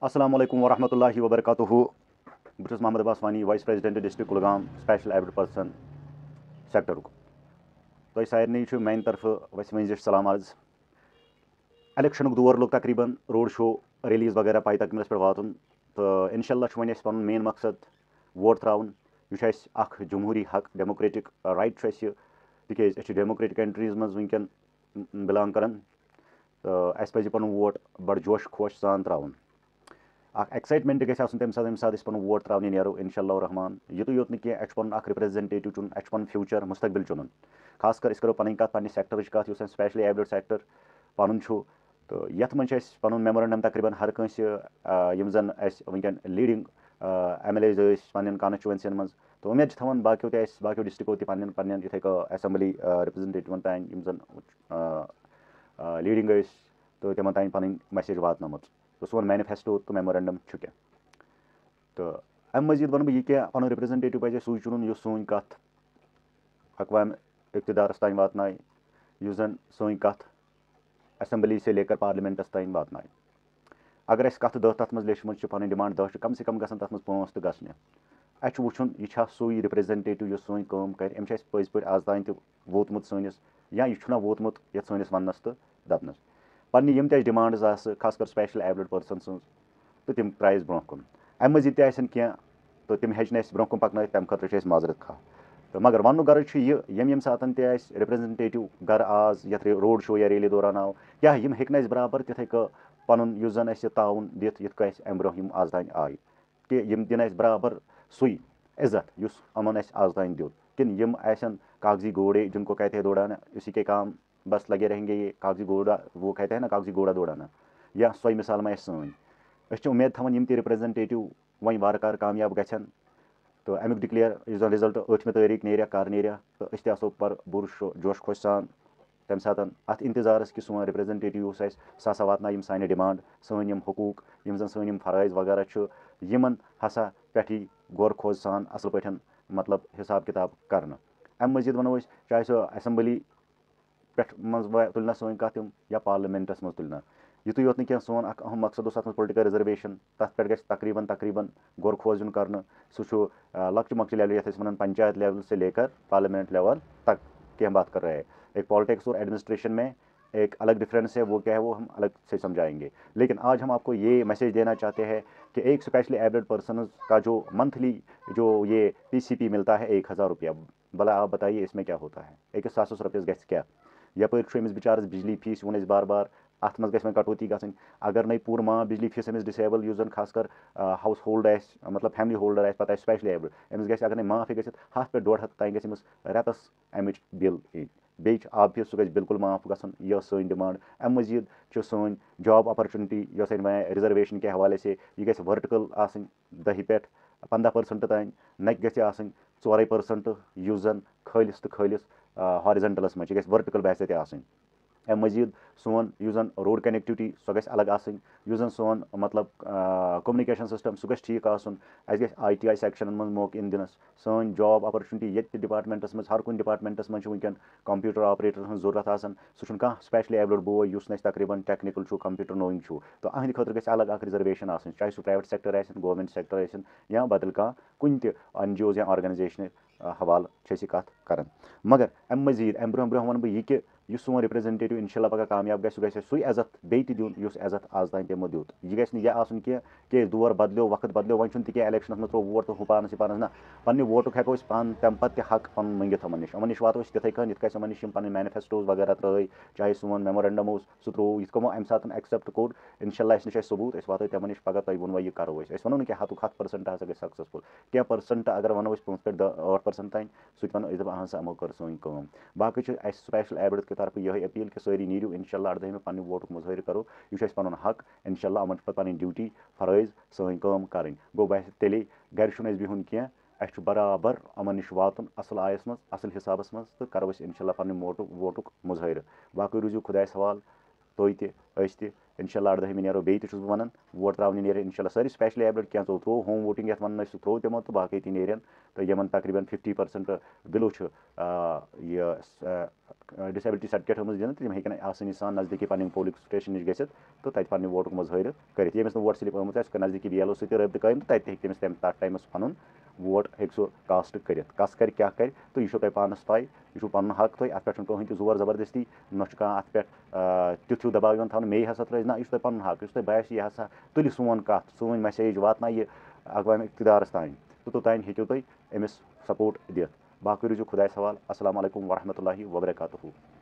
अस्सलामु अलैकुम वरहमतुल्लाहि वबरकातुहू। बस Mohammad Abbas Wani, vice president district Kulgam, special abled person sector. तो सारे मान तरफ वस सलाम आज। इलेक्शन दौर लोग तकरीबन रोड शो रैलीज वगैरह पाई तकमीलस पे वातुन। तो इंशाल्लाह वन पन मेन मकसद वोट त्राउन। यह जमहूरी हक डेमोक्रेटिक राइट तिक डेमोक्रेटिक कंट्रीज मज वनकन बिलोंग कर। तो अस पज पन वोट बड़ जोश खोश सान त्राउन। एक्साइटमेंट गम तम सात पन वोट त्राने नो इंशाल्लाह रहमान। युत योत कह पन रिप्रेजेंटेटिव चुन पन फ्यूचर मुस्तकबिल चुन। खास कर करो पन कत पे सेक्टर कत स्पेशली एबल्ड सेक्टर पन। तो ये मज पन मेमोरेंडम तकरीबन हर कंस जन वनकन लीडिंग MLAs पन कॉन्स्टिट्यूंसी मज। तो उम्मीद थवान बाकी डिस्ट्रिक्टों तन पन इथे असेंबली रिप्रेजेंटेटिवन तान जन लीडिंग तो तिमन तान पन मैसेज वातनमुत। तो सोन मैनिफेस्टो तो मेमोरेंडम क्या। तो अम मजीद वन बह यह पन रिप्रेजेंटेटिव पे सू चुन सोन कत अकवाम इक़्तिदारस तान वातनाय, जन सोन कत असेंबली से लेकर पार्लियामेंटस तान वातनाय। अगर अस कत 10 तथ मज लेचम पन डिमांड 10 कम से कम गसन तथ मज 5 तो गसने। अस वुचुन यह सूई रिप्रेजेंटेटिव जो सोन काम कर पज पे आज तान वोतमुत सनिस या यह वोतमुत ये सनिस वनस तो दपनस पन्ने यम डिमांड्स खास कर स्पेशल एबल्ड पर्सन सज तो तिम त्राइस ब्रोह कुन। अम मजीद कह तो तिम हेचन ब्रोह कुन पकन तम खतर माजरत खा। तो मगर वन गर्ज यम सात रिप्रेजेंटेटिव गर आज ये रोड शो या रैली दौरान आव क्या यम हेकन बराबर तिथे पन जन ताउन दिथ ये अम ब्रोह आज तान आय कि यम दिन बराबर सुई इज्जत युस अमन आज तान दित किन यम कागजी घोड़े जिनको कहते हैं दौड़ाना, इसी के काम बस लगे रहेंगे। ये कागजी घोड़ा वो कहते हैं ना, कागजी घोड़ा दौड़ाना या सोई मिसाल में सन उम्मीद थवान यम रिप्रेजेंटेटिव वह वार कामयाब गन। तो अमुक डिक्लेयर रिजल्ट 8वीं तारीख नेरिया कर नेरिया तो असो पर बुर जोश खोश सान तम सात अत इंतजारस कि सोन रिप्रेजेंटेटिव सह वातना सान डिमांड सन हकूक जन सन फराइज वगैरह यमन हसा पे गौर खोज सान असल पे मतलब हिसाब किताब कर। अम मजीद वनो चाहे सो असेंबली पे तुलना सन कत या पार्लियामेंटस मज तुलना। युत योत कह सोन अहम मकसद अत पोलिटिकल रिजर्वेशन तथ पे गि तकरीबन गौर खोज इन कर। सह लक्चि मक्चि लेवल ये वन पंचायत लेवल से लेकर पार्लियामेंट लेवल तक की हम बात कर रहे हैं। एक पॉलिटिक्स और एडमिनिस्ट्रेशन में एक अलग डिफरेंस है, वो क्या है वो हम अलग से समझाएंगे। लेकिन आज हम आपको ये मैसेज देना चाहते हैं कि एक स्पेशली एबल्ड पर्सन का जो मंथली जो ये PCP मिलता है 1000 रुपया, भला आप बताइए इसमें क्या होता है। एक 700 रुपये गि क्या यपर बिचारस बिजली फीस वो बार बार अत मज गि कटौती गई। अगर नहीं पूरा माह बिजली फीस अमिस डिसेबल जन खास कर हाउस होल्ड मतलब फैमिली होल्डर पे स्पेशली एबल्ड अमिस गि अगर माफ गि 100 पे 150 तान गि रेतस अमिच बिल बे आब फीस सह बिल्कुल माफ गसन। यह सन डिमांड। अम मजीद सन जॉब अपॉर्चुनिटी रिजर्वेशन के हवाले से यह गि वर्टिकल 10 पे 15% तान न गि 4% जन खालिस तो खालिस हॉरिजॉन्टलस मज गि वर्टिकल बहस आसन। अम मजीद सोन जन रोड कनेक्टिविटी सह गि अलग आसन। जन सोन मतलब कम्युनिकेशन सिस्टम सह गि ठीक आसन। अस गि ITI सेक्शन मज मौके इन दिनस सन जॉब अपॉर्चुनिटी ये डिपार्टमेंटस मज हर कुन डिपार्टमेंटस मज वनकन कंप्यूटर ऑपरेटर हज जरूरत आसन। सह कह स्पेशली एबल्ड बोय युस तकरीबन टेक्निकल कंप्यूटर नोइंग तो अहद खतर गि अलग रिजर्वेशन आसन, चाहे सह प्राइवेट सेक्टर गवर्नमेंट सेक्टर या बदल कह कुन NGOs या ऑर्गेनाइजेशन हवाल कत कर। मगर अम मजीद अम ब्रोह वन बह यह कि सोन रिप्रेजेंटेटिव इंशाल्लाह पगह कामयाब गि सह सू इज्जत बे दिन इज्जत आज तान तमो दित। यह गि यह आसन कि दौर बदलो वक्त बदलो वन ति इलेक्शन में त्रो वोट तो हु पानस यह पानस ना पन्ने वोटुक हेको पान तम पे हक पन मंगित अमन निश वातो तिथे कन ये अमन निश पन मैनिफेस्टोज वगैरह त्रय, चाहे सोन मेमोरेंडम सह त्रो ये कमो अम सात एक्सेप्ट कोर इंशाल्लाह अस निश सबूत अस वातो तमन निश पगह तुम वोन यह करो अस वनो ना 100% हसा गि सक्सेसफुल क्या परसेंट अगर वनो 5 पे 8% तान सह वनो अहाँ सा यमो कर सोन काम। बाकी स्पेशल एबल्ड की तरफ यह अपील कि सारी नीरू इंशाल्लाह 18 पन्न वोटुक मुजाहिर करो। यह पन हक इंशाल्लाह अमन पन ड्यूटी फरज सन काम कर गो बस तेले गर बिहुन कह अस बराबर अमन निश वातुन असल आयस मज असल हिसाबस मज तो करो इंशाल्लाह पन वोटुक मुजाहिर। बाकी रूजू खुदा हवाल तुम इंशाल्लाह 8 नेरो बेयि ति छुस बह वनान वोट त्रावने नेर इंशाल्लाह सारी स्पेशली एबल्ड कैंसो थ्रो होम वोटिंग यथ वन सह थ्रो तमो तो बाकी ती नेरन तो यमन तकरीबन 50% बिलो छु यह डिसेबिलिटी सर्टिफिकेट हम दिन तम हेकन आसानी सान नजदीकी पन्न पोलिंग स्टेशन नश गि तो तत पन्न वोटुक मजहर कर यमिस वोट स्लिप आम सह नजदीकी BLO सत रब्त कायम तो तत तमिस तथ टाइमस पन वोट हे सह कास्ट कर कस कर क्या कर तो यह तुम पानस पै यह पन हक तुम अत पे कहें जोर जबरदस्ती न अत पे तिथ्यू दबाव यह थवन मे हसा त्र ना यह तुम पन हक तुम बास यह हसा तुल सोन कत सोन मैसेज वातना यह अकवाम इख्तिदारस तान तो तोतान हेतु तुम अमिस सपोर्ट दित बाकी रूजु खुदा सवाल अस्सलाम वालेकुम वरहमतुल्लाहि वबरकातुहू।